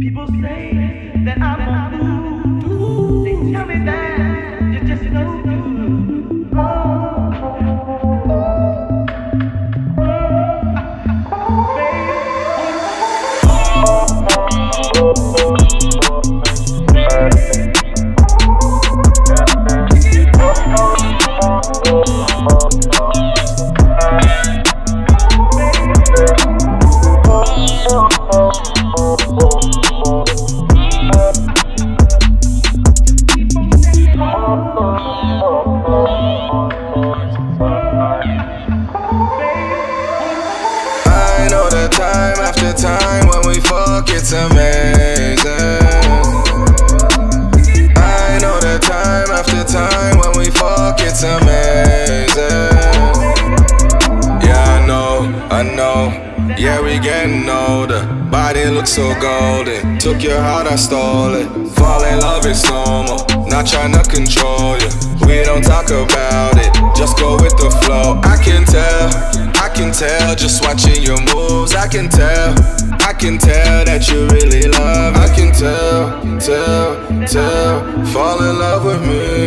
People say that I'm a fool. They tell me that you're just no good. I know that time after time when we fuck, it's amazing. I know that time after time when we fuck, it's amazing. Yeah, I know. Yeah, we getting older. Body looks so golden. Took your heart, I stole it. Fall in love is normal. Not trying to control you. We don't talk about it. Just go with the flow. I can tell just watching your moves. I can tell that you really love. I can tell. Fall in love with me.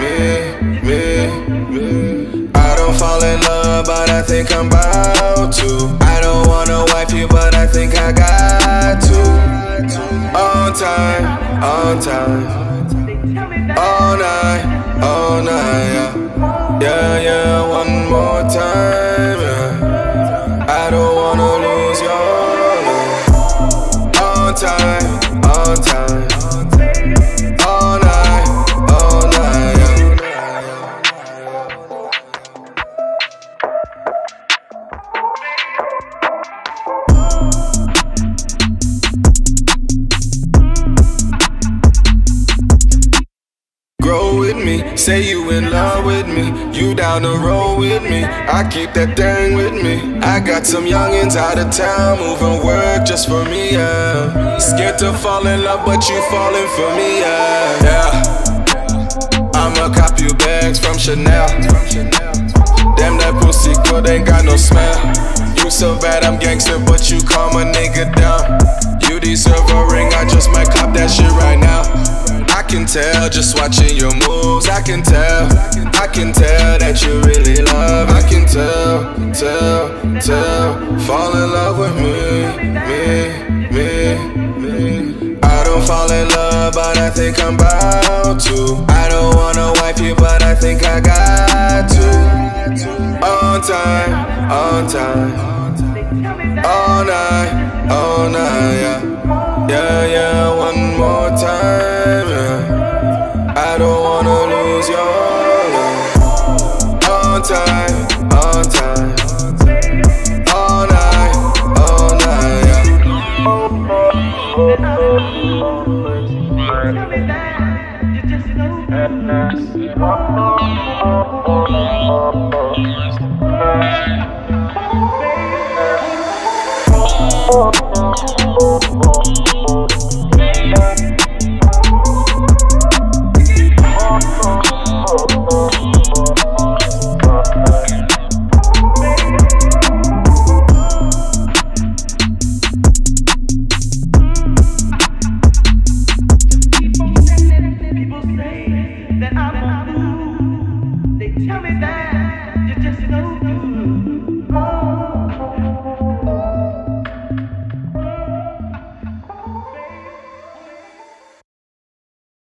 I don't fall in love, but I think I'm about to. I don't wanna wife you, but I think I got to. On time, all night, yeah, one more time, yeah. I don't wanna lose your love. On time, all night, yeah. Grow with me, say you in love with me. You down the road with me, I keep that thing with me. I got some youngins out of town, moving work just for me, yeah. Scared to fall in love, but you falling for me, yeah. I'ma cop you bags from Chanel. Damn, that pussy good, ain't got no smell. You so bad, I'm gangster, but you calm a nigga down. You deserve a ring, I just might cop that shit right now. I can tell just watching your moves. I can tell that you really love. I can tell. Fall in love with me. I don't fall in love, but I think I'm about to. I don't wanna wife you, but I think I got to. On time, all night, yeah, one more time, yeah. I don't wanna lose your love. On time, all night, yeah. Tell me that you're just no good.